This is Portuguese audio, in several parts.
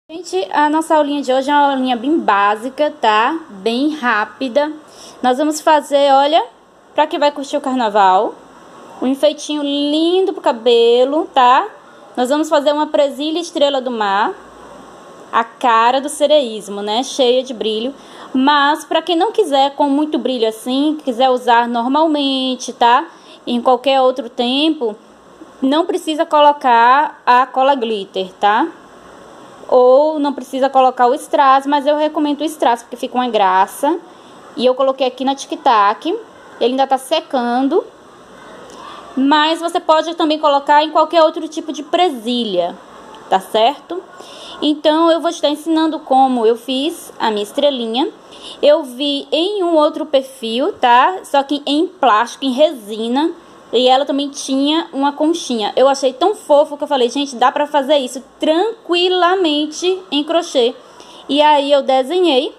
Gente, a nossa aulinha de hoje é uma aulinha bem básica, tá? Bem rápida. Nós vamos fazer, olha, pra quem vai curtir o carnaval, um enfeitinho lindo pro cabelo, tá? Nós vamos fazer uma presilha estrela do mar, a cara do sereísmo, né? Cheia de brilho. Mas pra quem não quiser com muito brilho assim, quiser usar normalmente, tá? Em qualquer outro tempo, não precisa colocar a cola glitter, tá? Ou não precisa colocar o strass, mas eu recomendo o strass, porque fica uma graça. E eu coloquei aqui na tic-tac. Ele ainda tá secando. Mas você pode também colocar em qualquer outro tipo de presilha, tá certo? Então, eu vou estar ensinando como eu fiz a minha estrelinha. Eu vi em um outro perfil, tá? Só que em plástico, em resina. E ela também tinha uma conchinha. Eu achei tão fofo que eu falei, gente, dá pra fazer isso tranquilamente em crochê. E aí eu desenhei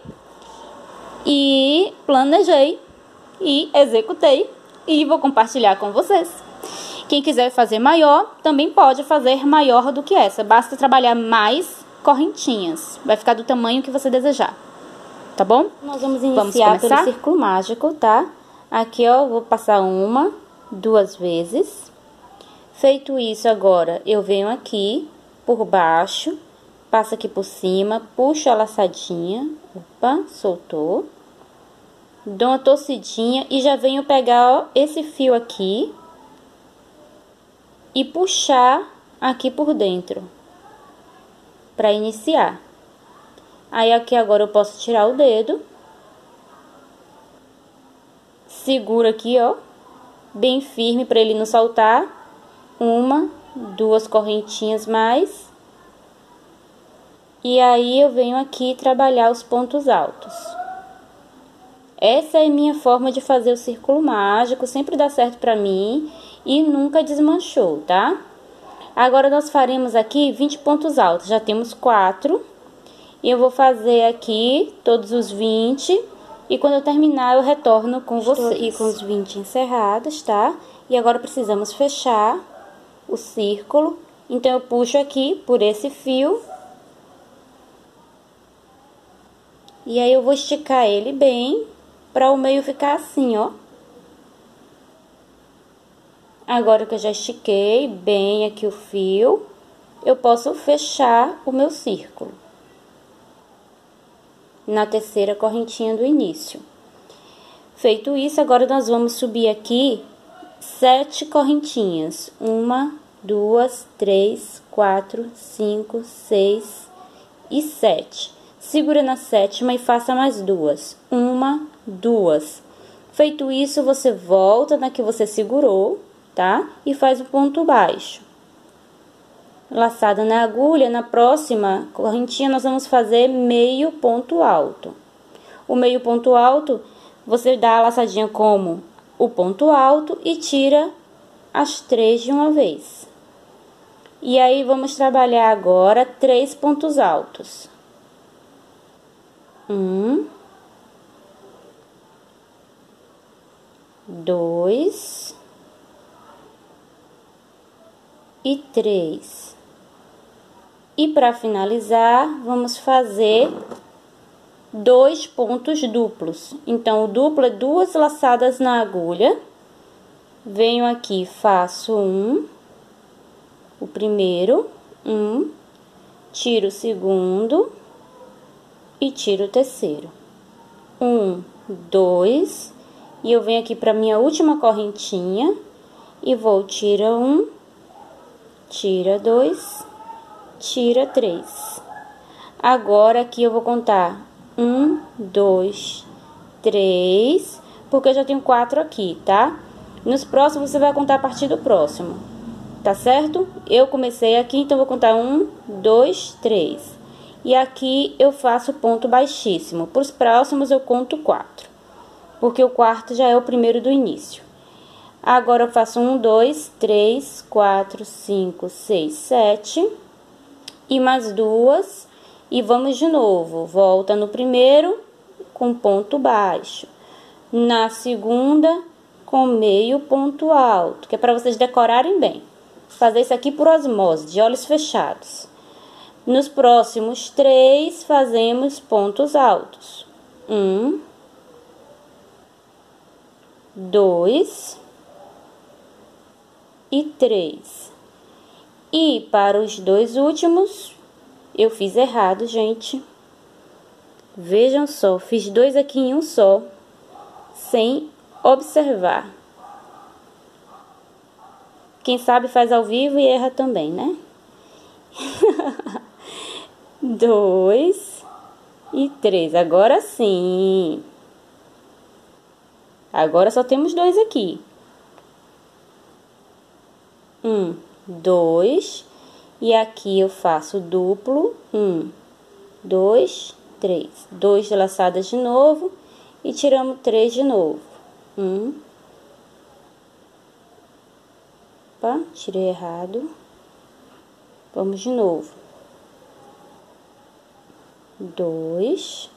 e planejei e executei e vou compartilhar com vocês. Quem quiser fazer maior, também pode fazer maior do que essa. Basta trabalhar mais correntinhas. Vai ficar do tamanho que você desejar. Tá bom? Nós vamos iniciar pelo círculo mágico, tá? Aqui, ó, vou passar uma, duas vezes. Feito isso, agora eu venho aqui por baixo, passo aqui por cima, puxo a laçadinha, opa, soltou, dou uma torcidinha e já venho pegar, ó, esse fio aqui e puxar aqui por dentro para iniciar. Aí aqui agora eu posso tirar o dedo, seguro aqui, ó, bem firme para ele não saltar. Uma, duas correntinhas mais. E aí eu venho aqui trabalhar os pontos altos. Essa é a minha forma de fazer o círculo mágico, sempre dá certo pra mim e nunca desmanchou, tá? Agora nós faremos aqui 20 pontos altos, já temos 4. E eu vou fazer aqui todos os 20 e quando eu terminar eu retorno com vocês. Estou aqui com os 20 encerrados, tá? E agora precisamos fechar o círculo, então eu puxo aqui por esse fio. E aí eu vou esticar ele bem, para o meio ficar assim, ó. Agora que eu já estiquei bem aqui o fio, eu posso fechar o meu círculo na terceira correntinha do início. Feito isso, agora nós vamos subir aqui 7 correntinhas. 1, 2, 3, 4, 5, 6 e 7. Segura na sétima e faça mais 2. 1, 2. Feito isso, você volta na que você segurou, tá? E faz o ponto baixo. Laçada na agulha, na próxima correntinha nós vamos fazer meio ponto alto. O meio ponto alto, você dá a laçadinha como o ponto alto e tira as 3 de uma vez. E aí, vamos trabalhar agora 3 pontos altos. 1, 2 e 3. E para finalizar, vamos fazer 2 pontos duplos. Então, o duplo é 2 laçadas na agulha. Venho aqui, faço o primeiro, tiro o segundo e tiro o terceiro. 1, 2, e eu venho aqui para minha última correntinha e vou tira 1, tira 2, tira 3. Agora aqui eu vou contar 1, 2, 3, porque eu já tenho 4 aqui, tá? Nos próximos você vai contar a partir do próximo, tá certo? Eu comecei aqui, então vou contar 1, 2, 3. E aqui eu faço ponto baixíssimo. Para os próximos eu conto 4, porque o quarto já é o primeiro do início. Agora eu faço 1, 2, 3, 4, 5, 6, 7 e mais 2 e vamos de novo. Volta no primeiro com ponto baixo, na segunda com meio ponto alto, que é para vocês decorarem bem. Fazer isso aqui por osmose, de olhos fechados. Nos próximos 3, fazemos pontos altos. 1, 2 e 3. E para os 2 últimos, eu fiz errado, gente. Vejam só, fiz 2 aqui em um só, sem observar. Quem sabe faz ao vivo e erra também, né? 2 e 3. Agora sim. Agora só temos 2 aqui. 1, 2. E aqui eu faço duplo. 1, 2, 3. 2 laçadas de novo. E tiramos 3 de novo. 1. Opa, tirei errado. Vamos de novo. 2,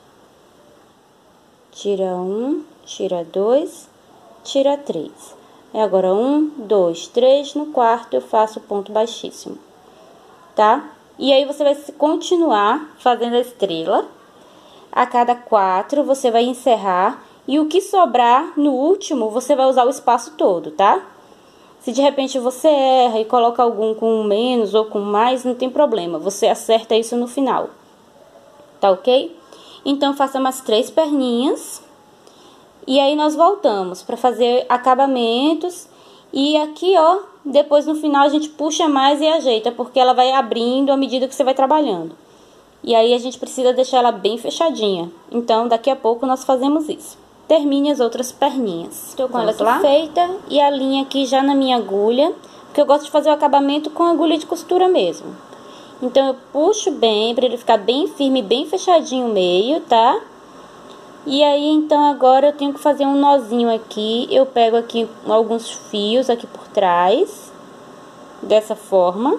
tira 1, tira 2, tira 3. E agora 1, 2, 3, no quarto eu faço ponto baixíssimo, tá? E aí você vai continuar fazendo a estrela. A cada 4 você vai encerrar e o que sobrar no último você vai usar o espaço todo, tá? Se de repente você erra e coloca algum com menos ou com mais, não tem problema, você acerta isso no final. Tá ok? Então, faça umas 3 perninhas. E aí, nós voltamos para fazer acabamentos. E aqui, ó, depois no final a gente puxa mais e ajeita, porque ela vai abrindo à medida que você vai trabalhando. E aí, a gente precisa deixar ela bem fechadinha. Então, daqui a pouco nós fazemos isso. Termine as outras perninhas. Estou com ela aqui feita e a linha aqui já na minha agulha, porque eu gosto de fazer o acabamento com agulha de costura mesmo. Então, eu puxo bem, para ele ficar bem firme, bem fechadinho o meio, tá? E aí, então, agora eu tenho que fazer um nozinho aqui. Eu pego aqui alguns fios aqui por trás, dessa forma.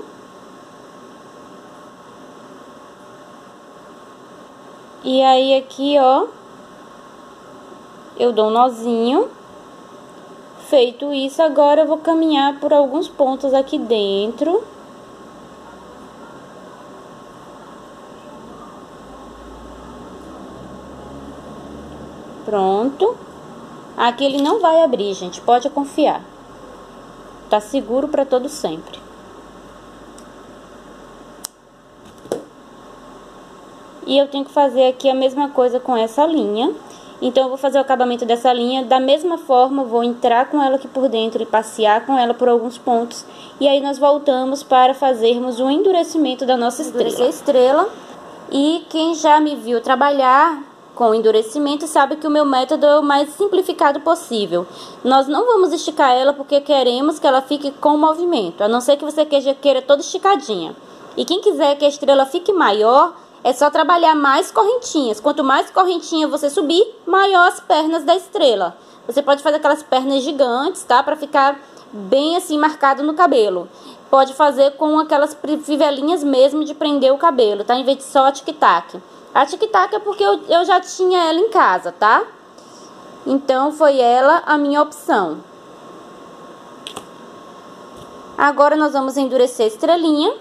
E aí, aqui, ó, eu dou um nozinho. Feito isso, agora eu vou caminhar por alguns pontos aqui dentro. Pronto. Aqui ele não vai abrir, gente, pode confiar. Tá seguro para todo sempre. E eu tenho que fazer aqui a mesma coisa com essa linha. Então, eu vou fazer o acabamento dessa linha. Da mesma forma, vou entrar com ela aqui por dentro e passear com ela por alguns pontos. E aí, nós voltamos para fazermos o endurecimento da nossa estrela. E quem já me viu trabalhar com endurecimento sabe que o meu método é o mais simplificado possível. Nós não vamos esticar ela porque queremos que ela fique com movimento, a não ser que você queira toda esticadinha. E quem quiser que a estrela fique maior, é só trabalhar mais correntinhas. Quanto mais correntinha você subir, maior as pernas da estrela. Você pode fazer aquelas pernas gigantes, tá? Pra ficar bem assim marcado no cabelo. Pode fazer com aquelas fivelinhas mesmo de prender o cabelo, tá? Em vez de só a tic-tac. A tic-tac é porque eu já tinha ela em casa, tá? Então, foi ela a minha opção. Agora, nós vamos endurecer a estrelinha.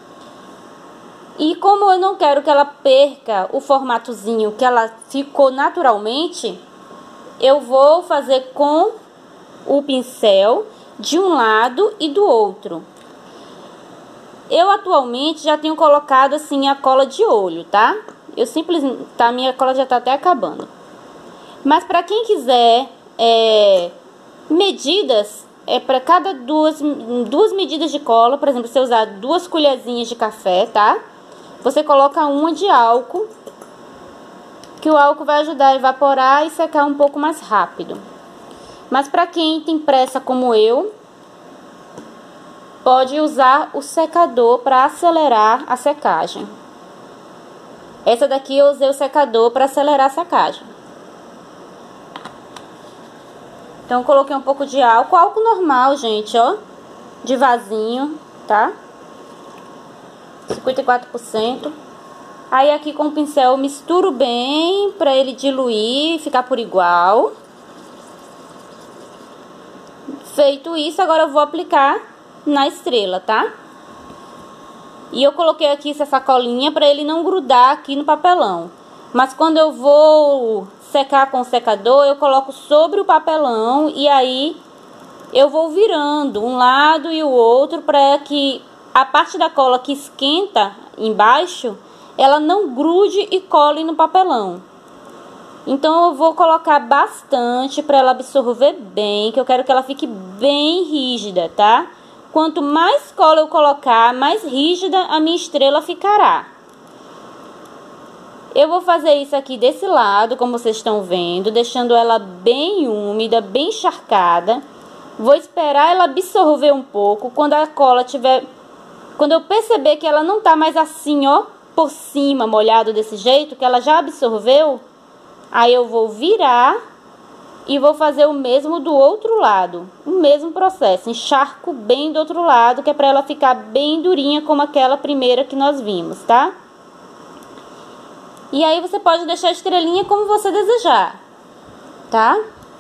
E como eu não quero que ela perca o formatozinho que ela ficou naturalmente, eu vou fazer com o pincel de um lado e do outro. Eu atualmente já tenho colocado assim a cola de olho, tá? Eu simplesmente, tá, minha cola já tá até acabando. Mas para quem quiser medidas, para cada duas medidas de cola, por exemplo, se você usar 2 colherzinhas de café, tá? Você coloca uma de álcool, que o álcool vai ajudar a evaporar e secar um pouco mais rápido. Mas para quem tem pressa como eu, pode usar o secador para acelerar a secagem. Essa daqui eu usei o secador para acelerar a secagem. Então, eu coloquei um pouco de álcool normal, gente, ó, de vasinho, tá? 54%. Aí, aqui com o pincel, eu misturo bem para ele diluir, ficar por igual. Feito isso, agora eu vou aplicar na estrela, tá? E eu coloquei aqui essa sacolinha para ele não grudar aqui no papelão. Mas quando eu vou secar com o secador, eu coloco sobre o papelão e aí eu vou virando um lado e o outro para que a parte da cola que esquenta embaixo, ela não grude e cole no papelão. Então eu vou colocar bastante para ela absorver bem, que eu quero que ela fique bem rígida, tá? Quanto mais cola eu colocar, mais rígida a minha estrela ficará. Eu vou fazer isso aqui desse lado, como vocês estão vendo, deixando ela bem úmida, bem encharcada. Vou esperar ela absorver um pouco. Quando a cola tiver... Quando eu perceber que ela não tá mais assim, ó, por cima, molhado desse jeito, que ela já absorveu, aí eu vou virar e vou fazer o mesmo do outro lado. O mesmo processo, encharco bem do outro lado, que é pra ela ficar bem durinha como aquela primeira que nós vimos, tá? E aí você pode deixar a estrelinha como você desejar, tá?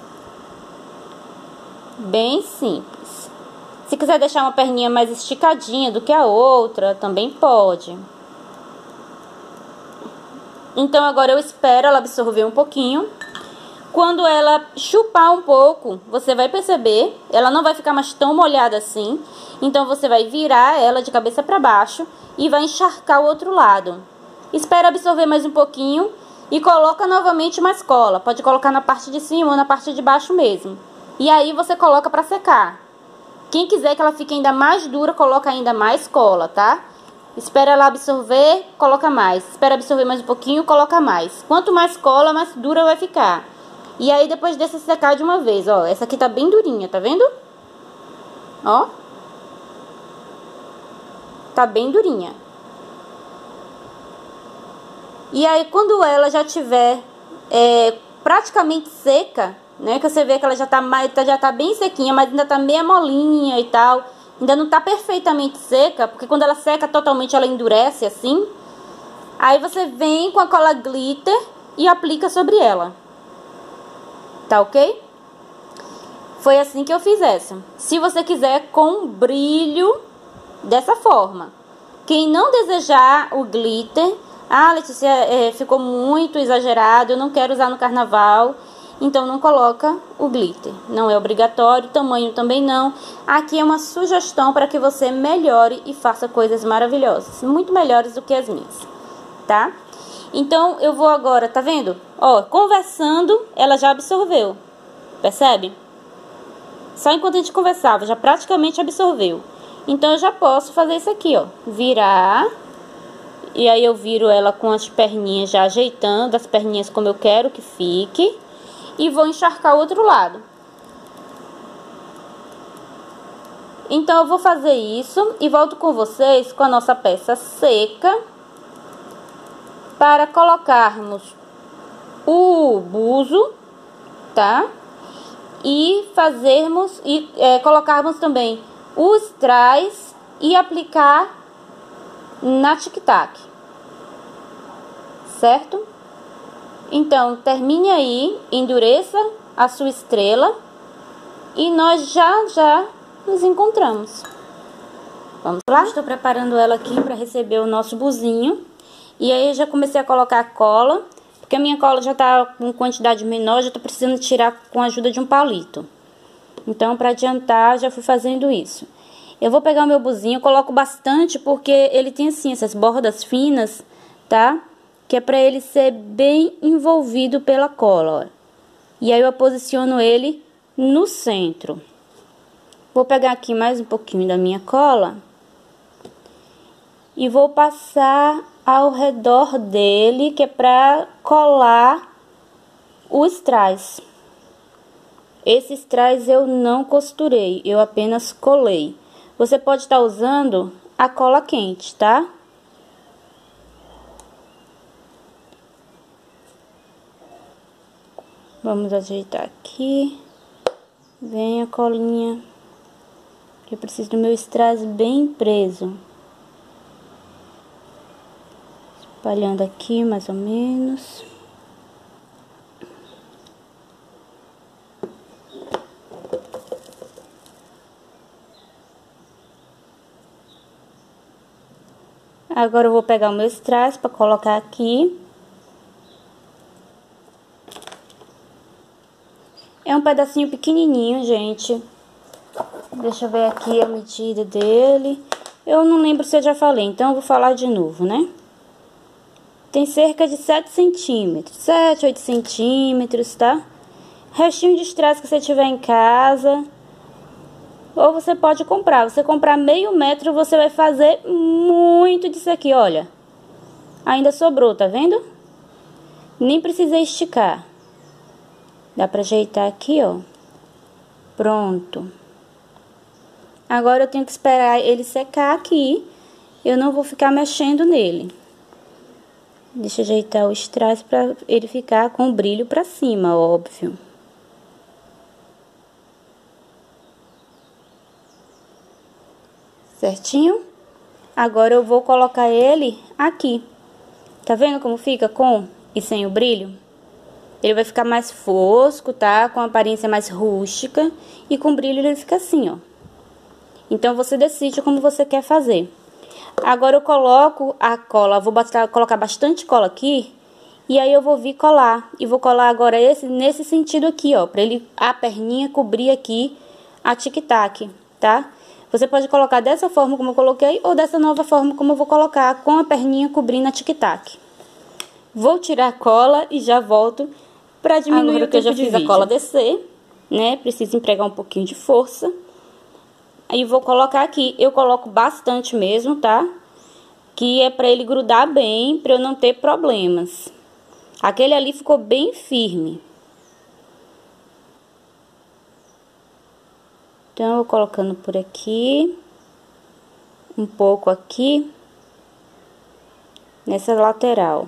Bem simples. Se quiser deixar uma perninha mais esticadinha do que a outra, também pode. Então agora eu espero ela absorver um pouquinho. Quando ela chupar um pouco, você vai perceber, ela não vai ficar mais tão molhada assim. Então você vai virar ela de cabeça para baixo e vai encharcar o outro lado. Espera absorver mais um pouquinho e coloca novamente mais cola. Pode colocar na parte de cima ou na parte de baixo mesmo. E aí você coloca para secar. Quem quiser que ela fique ainda mais dura, coloca ainda mais cola, tá? Espera ela absorver, coloca mais. Espera absorver mais um pouquinho, coloca mais. Quanto mais cola, mais dura vai ficar. E aí depois deixa secar de uma vez, ó. Essa aqui tá bem durinha, tá vendo? Ó. Tá bem durinha. E aí quando ela já tiver praticamente seca, né? Que você vê que ela já tá bem sequinha, mas ainda tá meia molinha e tal. Ainda não tá perfeitamente seca, porque quando ela seca totalmente ela endurece assim. Aí você vem com a cola glitter e aplica sobre ela. Tá ok? Foi assim que eu fiz essa. Se você quiser com brilho, dessa forma. Quem não desejar o glitter... Ah, Letícia, ficou muito exagerado, eu não quero usar no carnaval. Então não coloca o glitter. Não é obrigatório, tamanho também não. Aqui é uma sugestão para que você melhore e faça coisas maravilhosas. Muito melhores do que as minhas, tá? Então eu vou agora, tá vendo? Ó, conversando, ela já absorveu. Percebe? Só enquanto a gente conversava, já praticamente absorveu. Então eu já posso fazer isso aqui, ó. Virar. E aí eu viro ela com as perninhas já ajeitando, as perninhas como eu quero que fique. E vou encharcar o outro lado. Então eu vou fazer isso e volto com vocês com a nossa peça seca. Para colocarmos o buzo, tá? E fazermos, colocarmos também os strass e aplicar na tic-tac, certo? Então, termine aí, endureça a sua estrela e nós já nos encontramos. Vamos lá? Estou preparando ela aqui para receber o nosso buzinho. E aí eu já comecei a colocar cola, porque a minha cola já tá com quantidade menor, já tô precisando tirar com a ajuda de um palito. Então, para adiantar, já fui fazendo isso. Eu vou pegar o meu buzinho, coloco bastante, porque ele tem assim, essas bordas finas, tá? Que é para ele ser bem envolvido pela cola, ó. E aí eu posiciono ele no centro. Vou pegar aqui mais um pouquinho da minha cola e vou passar ao redor dele, que é para colar o strass. Esse strass eu não costurei, eu apenas colei. Você pode estar usando a cola quente, tá? Vamos ajeitar aqui. Vem a colinha. Eu preciso do meu strass bem preso. Espalhando aqui mais ou menos. Agora eu vou pegar o meu strass para colocar aqui. É um pedacinho pequenininho, gente. Deixa eu ver aqui a medida dele. Eu não lembro se eu já falei, então eu vou falar de novo, né? Tem cerca de 7 centímetros, 7, 8 centímetros, tá? Restinho de strass que você tiver em casa. Ou você pode comprar. Você comprar meio metro, você vai fazer muito disso aqui, olha. Ainda sobrou, tá vendo? Nem precisei esticar. Dá pra ajeitar aqui, ó. Pronto. Agora eu tenho que esperar ele secar aqui. Eu não vou ficar mexendo nele. Deixa eu ajeitar o strass pra ele ficar com o brilho pra cima, óbvio. Certinho? Agora eu vou colocar ele aqui. Tá vendo como fica com e sem o brilho? Ele vai ficar mais fosco, tá? Com aparência mais rústica. E com brilho ele fica assim, ó. Então, você decide como você quer fazer. Agora eu coloco a cola, vou colocar bastante cola aqui. E aí eu vou vir colar. E vou colar agora nesse sentido aqui, ó. Pra ele, a perninha cobrir aqui a tic-tac, tá? Você pode colocar dessa forma como eu coloquei, ou dessa nova forma como eu vou colocar, com a perninha cobrindo a tic-tac. Vou tirar a cola e já volto pra diminuir agora o tempo de vídeo. Que eu já fiz a cola descer, né? Preciso empregar um pouquinho de força. Aí vou colocar aqui. Eu coloco bastante mesmo, tá? Que é pra ele grudar bem, pra eu não ter problemas. Aquele ali ficou bem firme. Então, eu vou colocando por aqui, um pouco aqui, nessa lateral.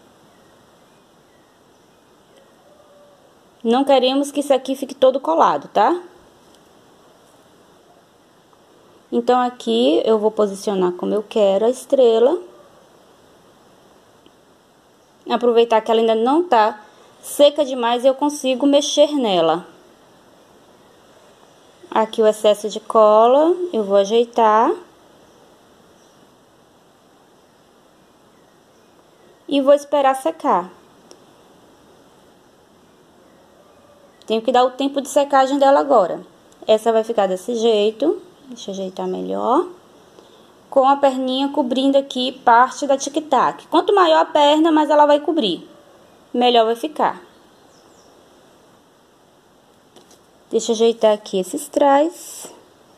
Não queremos que isso aqui fique todo colado, tá? Então, aqui eu vou posicionar como eu quero a estrela. Aproveitar que ela ainda não tá seca demais, eu consigo mexer nela. Aqui o excesso de cola, eu vou ajeitar. E vou esperar secar. Tenho que dar o tempo de secagem dela agora. Essa vai ficar desse jeito. Deixa eu ajeitar melhor. Com a perninha cobrindo aqui parte da tic-tac. Quanto maior a perna, mais ela vai cobrir. Melhor vai ficar. Deixa eu ajeitar aqui esses strass.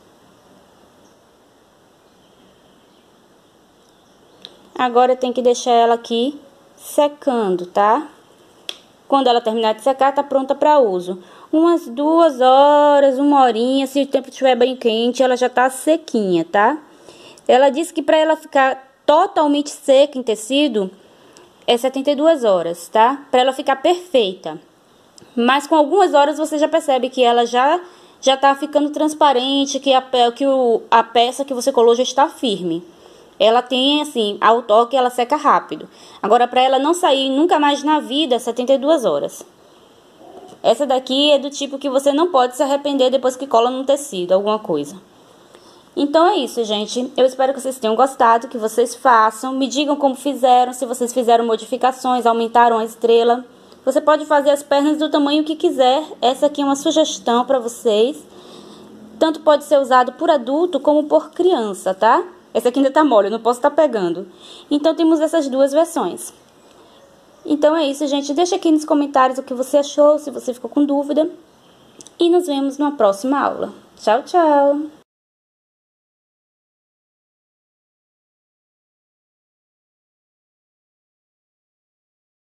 Agora eu tenho que deixar ela aqui secando, tá? Quando ela terminar de secar, tá pronta para uso. Umas 2 horas, 1 horinha, se o tempo estiver bem quente, ela já tá sequinha, tá? Ela disse que para ela ficar totalmente seca em tecido, é 72 horas, tá? Para ela ficar perfeita. Mas com algumas horas você já percebe que ela já tá ficando transparente, que a peça que você colou já está firme. Ela tem, assim, ao toque ela seca rápido. Agora, para ela não sair nunca mais na vida, 72 horas. Essa daqui é do tipo que você não pode se arrepender depois que cola num tecido, alguma coisa. Então é isso, gente. Eu espero que vocês tenham gostado, que vocês façam. Me digam como fizeram, se vocês fizeram modificações, aumentaram a estrela. Você pode fazer as pernas do tamanho que quiser. Essa aqui é uma sugestão para vocês. Tanto pode ser usado por adulto como por criança, tá? Essa aqui ainda tá mole, eu não posso estar pegando. Então, temos essas duas versões. Então, é isso, gente. Deixa aqui nos comentários o que você achou, se você ficou com dúvida. E nos vemos numa próxima aula. Tchau, tchau!